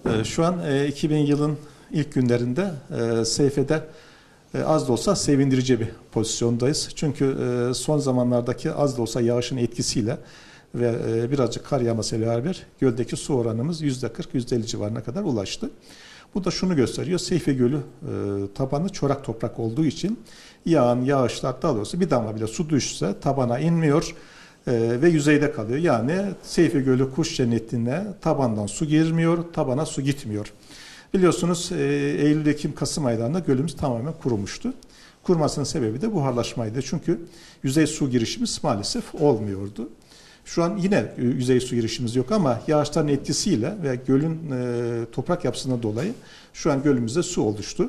Şu an 2000 yılın ilk günlerinde Seyfe'de az da olsa sevindirici bir pozisyondayız. Çünkü son zamanlardaki az da olsa yağışın etkisiyle ve birazcık kar yağmasıyla beraber göldeki su oranımız %40-%50 civarına kadar ulaştı. Bu da şunu gösteriyor: Seyfe Gölü tabanı çorak toprak olduğu için yağan yağışlar, daha doğrusu bir damla bile su düşse tabana inmiyor ve yüzeyde kalıyor. Yani Seyfe Gölü kuş cennetine tabandan su girmiyor, tabana su gitmiyor. Biliyorsunuz Eylül, Ekim, Kasım aylarında gölümüz tamamen kurumuştu. Kurumasının sebebi de buharlaşmaydı. Çünkü yüzey su girişimiz maalesef olmuyordu. Şu an yine yüzey su girişimiz yok ama yağışların etkisiyle ve gölün toprak yapısından dolayı şu an gölümüzde su oluştu.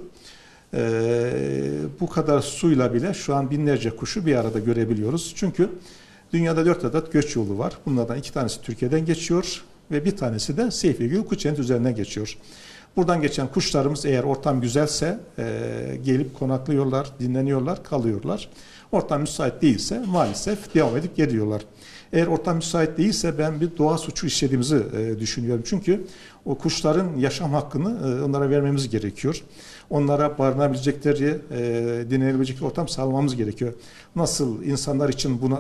Bu kadar suyla bile şu an binlerce kuşu bir arada görebiliyoruz. Çünkü dünyada 4 adet göç yolu var. Bunlardan 2 tanesi Türkiye'den geçiyor ve bir tanesi de Seyfe Gölü kuş cenneti üzerinden geçiyor. Buradan geçen kuşlarımız eğer ortam güzelse gelip konaklıyorlar, dinleniyorlar, kalıyorlar. Ortam müsait değilse maalesef devam edip geliyorlar. Eğer ortam müsait değilse ben bir doğa suçu işlediğimizi düşünüyorum. Çünkü o kuşların yaşam hakkını onlara vermemiz gerekiyor. Onlara barınabilecekleri, dinlenebilecekleri ortam sağlamamız gerekiyor. Nasıl insanlar için buna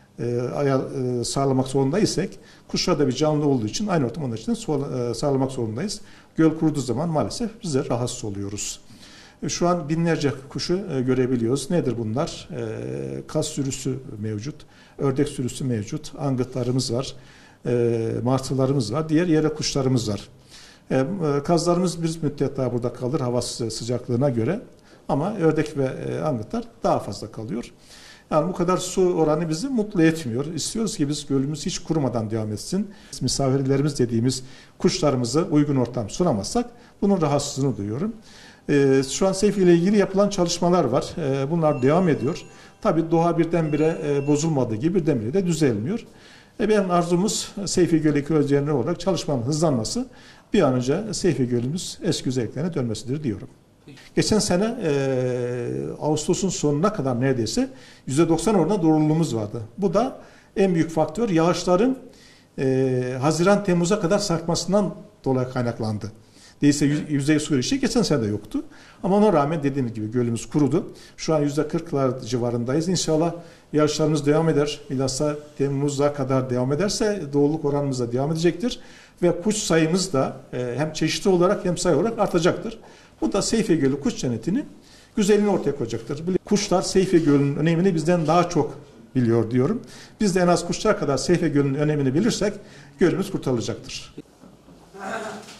sağlamak zorundaysak, kuşlar da bir canlı olduğu için aynı ortam onlar için sağlamak zorundayız. Göl kuruduğu zaman maalesef biz de rahatsız oluyoruz. Şu an binlerce kuşu görebiliyoruz. Nedir bunlar? Kaz sürüsü mevcut, ördek sürüsü mevcut, angıtlarımız var, martılarımız var, diğer yere kuşlarımız var. Kazlarımız bir müddet daha burada kalır hava sıcaklığına göre, ama ördek ve angıtlar daha fazla kalıyor. Yani bu kadar su oranı bizi mutlu etmiyor. İstiyoruz ki biz gölümüz hiç kurumadan devam etsin. Misafirlerimiz dediğimiz kuşlarımızı uygun ortam sunamazsak bunun rahatsızlığını duyuyorum. Şu an Seyfe ile ilgili yapılan çalışmalar var. Bunlar devam ediyor. Tabii doğa birdenbire bozulmadığı gibi birdenbire de düzelmiyor. Benim arzumuz Seyfe Gölü ekolojileri olarak çalışmamın hızlanması, bir an önce Seyfe Gölümüz eski güzelliklerine dönmesidir diyorum. Geçen sene Ağustos'un sonuna kadar neredeyse %90 oranında doğruluğumuz vardı. Bu da en büyük faktör yağışların Haziran-Temmuz'a kadar sarkmasından dolayı kaynaklandı. Değilse yüzey su girişi geçen sene de yoktu. Ama ona rağmen dediğim gibi gölümüz kurudu. Şu an %40'lar civarındayız. İnşallah yağışlarımız devam eder. Bilhassa Temmuz'a kadar devam ederse doğruluk oranımız da devam edecektir. Ve kuş sayımız da hem çeşitli olarak hem sayı olarak artacaktır. Bu da Seyfe Gölü kuş cennetinin güzelliğini ortaya koyacaktır. Kuşlar Seyfe Gölü'nün önemini bizden daha çok biliyor diyorum. Biz de en az kuşlar kadar Seyfe Gölü'nün önemini bilirsek gölümüz kurtarılacaktır.